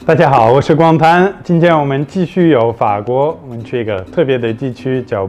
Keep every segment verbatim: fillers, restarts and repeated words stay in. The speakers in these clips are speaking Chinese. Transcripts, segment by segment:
大家好，我是光谈。今天我们继续有法国，我们去一个特别的地区，叫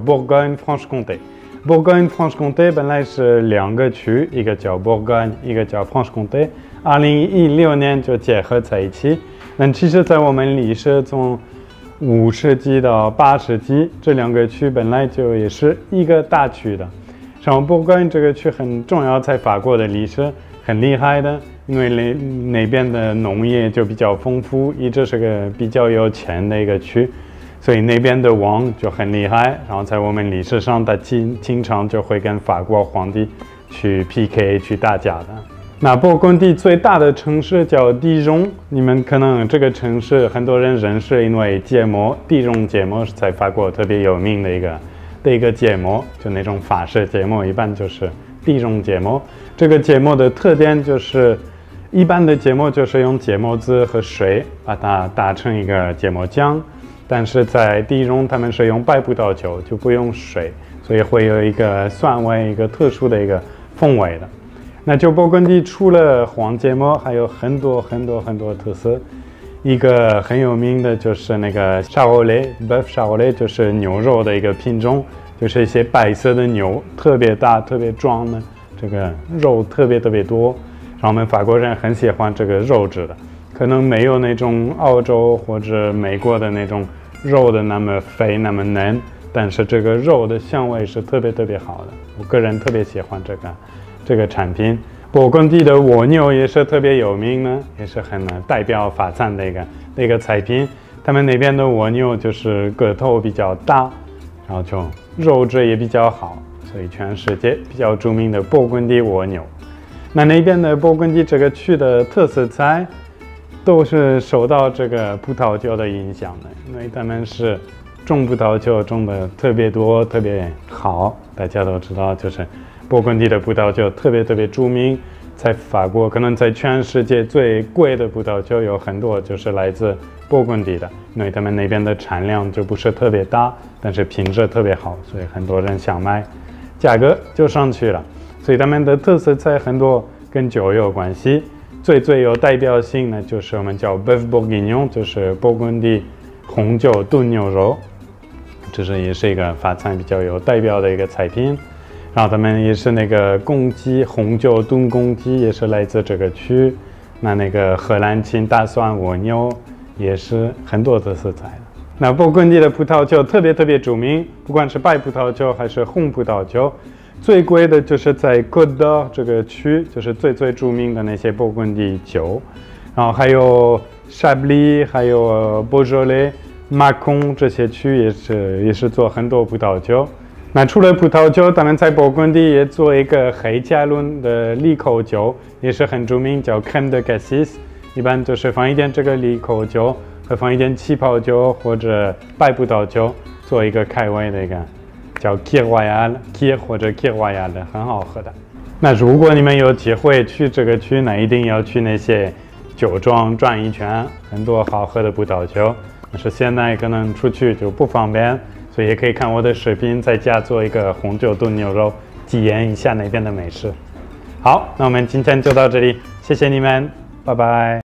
Bourgogne-Franche-Comté。Bourgogne-Franche-Comté 本来是两个区，一个叫 Bourgogne， 一个叫 Franche-Comté。二零一六年就结合在一起。那其实，在我们历史从五世纪到八世纪，这两个区本来就也是一个大区的。然后 Bourgogne 这个区很重要，在法国的历史很厉害的。因为那那边的农业就比较丰富，一直是个比较有钱的一个区，所以那边的王就很厉害。然后在我们历史上，他经经常就会跟法国皇帝去 P K 去打架的。那勃艮第最大的城市叫迪荣，你们可能这个城市很多人认识，因为芥末，迪荣芥末是在法国特别有名的一个的一个芥末，就那种法式芥末，一般就是迪荣芥末。这个芥末的特点就是。一般的芥末就是用芥末汁和水把它打成一个芥末酱，但是在迪荣他们是用白葡萄酒，就不用水，所以会有一个酸味，一个特殊的一个风味的。那就勃艮第除了黄芥末，还有很多很多很多特色。一个很有名的就是那个沙罗雷 ，Bœuf Charolais 就是牛肉的一个品种，就是一些白色的牛，特别大、特别壮的，这个肉特别特别多。然后我们法国人很喜欢这个肉质的，可能没有那种澳洲或者美国的那种肉的那么肥那么嫩，但是这个肉的香味是特别特别好的。我个人特别喜欢这个这个产品。勃艮第的蜗牛也是特别有名的，也是很代表法餐的一个的一个菜品。他们那边的蜗牛就是个头比较大，然后就肉质也比较好，所以全世界比较著名的勃艮第蜗牛。那那边的勃艮第这个区的特色菜，都是受到这个葡萄酒的影响的，因为他们是种葡萄酒种的特别多，特别好。大家都知道，就是勃艮第的葡萄酒特别特别著名，在法国可能在全世界最贵的葡萄酒有很多就是来自勃艮第的，因为他们那边的产量就不是特别大，但是品质特别好，所以很多人想买，价格就上去了。所以他们的特色菜很多跟酒有关系，最最有代表性的就是我们叫 Bœuf Bourguignon， 就是勃艮第红酒炖牛肉，这是也是一个法餐比较有代表的一个菜品。然后他们也是那个公鸡，红酒炖公鸡也是来自这个区。那那个荷兰青大蒜蜗牛也是很多特色菜的。那勃艮第的葡萄酒特别特别著名，不管是白葡萄酒还是红葡萄酒。最贵的就是在 Côte d'Or 这个区，就是最最著名的那些勃艮第酒，然后还有 Chablis， 还有 Beaujolais、Mâcon 这些区也是也是做很多葡萄酒。那除了葡萄酒，他们在勃艮第也做一个黑加仑的利口酒，也是很著名，叫 Crème de Cassis。一般就是放一点这个利口酒，和放一点气泡酒或者白葡萄酒，做一个开胃的一个。叫 Kir Royal、Kir 或者 Kir Royal 的，很好喝的。那如果你们有机会去这个区，那一定要去那些酒庄转一圈，很多好喝的葡萄酒。但是现在可能出去就不方便，所以也可以看我的视频，在家做一个红酒炖牛肉，体验一下那边的美食。好，那我们今天就到这里，谢谢你们，拜拜。